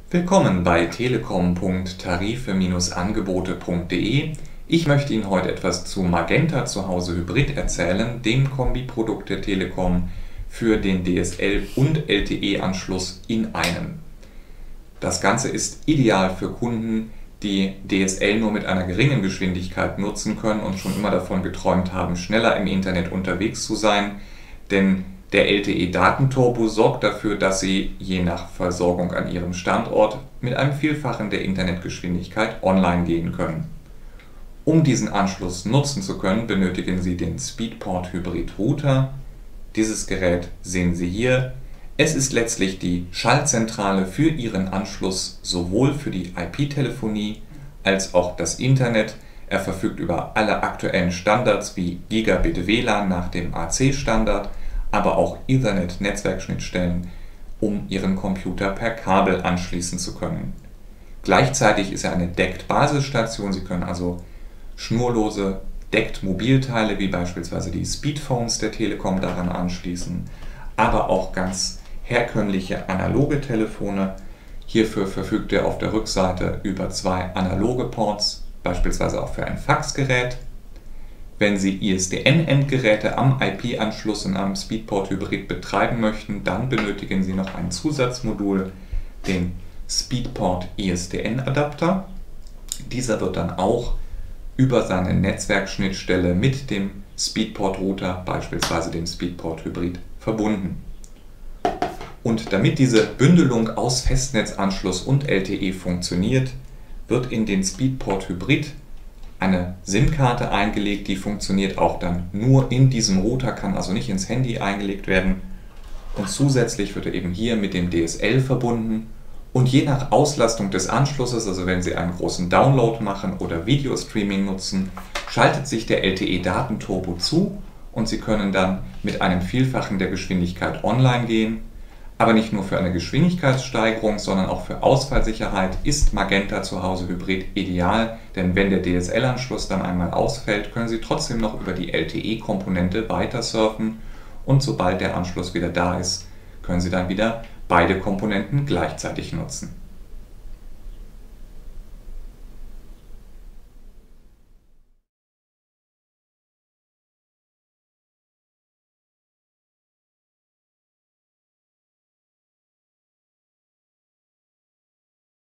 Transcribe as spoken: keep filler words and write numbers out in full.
Willkommen bei telekom punkt tarife-angebote punkt de. Ich möchte Ihnen heute etwas zu Magenta zu Hause Hybrid erzählen, dem Kombiprodukt der Telekom für den D S L- und L T E-Anschluss in einem. Das Ganze ist ideal für Kunden, die D S L nur mit einer geringen Geschwindigkeit nutzen können und schon immer davon geträumt haben, schneller im Internet unterwegs zu sein, denn der L T E-Datenturbo sorgt dafür, dass Sie je nach Versorgung an Ihrem Standort mit einem Vielfachen der Internetgeschwindigkeit online gehen können. Um diesen Anschluss nutzen zu können, benötigen Sie den Speedport Hybrid Router. Dieses Gerät sehen Sie hier. Es ist letztlich die Schaltzentrale für Ihren Anschluss sowohl für die I P-Telefonie als auch das Internet. Er verfügt über alle aktuellen Standards wie Gigabit W L A N nach dem A C-Standard, aber auch Ethernet-Netzwerkschnittstellen, um Ihren Computer per Kabel anschließen zu können. Gleichzeitig ist er eine Deckt-Basisstation. Sie können also schnurlose Deckt-Mobilteile wie beispielsweise die Speedphones der Telekom daran anschließen, aber auch ganz herkömmliche analoge Telefone. Hierfür verfügt er auf der Rückseite über zwei analoge Ports, beispielsweise auch für ein Faxgerät. Wenn Sie I S D N-Endgeräte am I P-Anschluss und am Speedport Hybrid betreiben möchten, dann benötigen Sie noch ein Zusatzmodul, den Speedport I S D N-Adapter. Dieser wird dann auch über seine Netzwerkschnittstelle mit dem Speedport-Router, beispielsweise dem Speedport Hybrid, verbunden. Und damit diese Bündelung aus Festnetzanschluss und L T E funktioniert, wird in den Speedport Hybrid eine SIM-Karte eingelegt, die funktioniert auch dann nur in diesem Router, kann also nicht ins Handy eingelegt werden. Und zusätzlich wird er eben hier mit dem D S L verbunden. Und je nach Auslastung des Anschlusses, also wenn Sie einen großen Download machen oder Videostreaming nutzen, schaltet sich der L T E-Datenturbo zu und Sie können dann mit einem Vielfachen der Geschwindigkeit online gehen. Aber nicht nur für eine Geschwindigkeitssteigerung, sondern auch für Ausfallsicherheit ist Magenta zu Hause Hybrid ideal, denn wenn der D S L-Anschluss dann einmal ausfällt, können Sie trotzdem noch über die L T E-Komponente weiter surfen und sobald der Anschluss wieder da ist, können Sie dann wieder beide Komponenten gleichzeitig nutzen.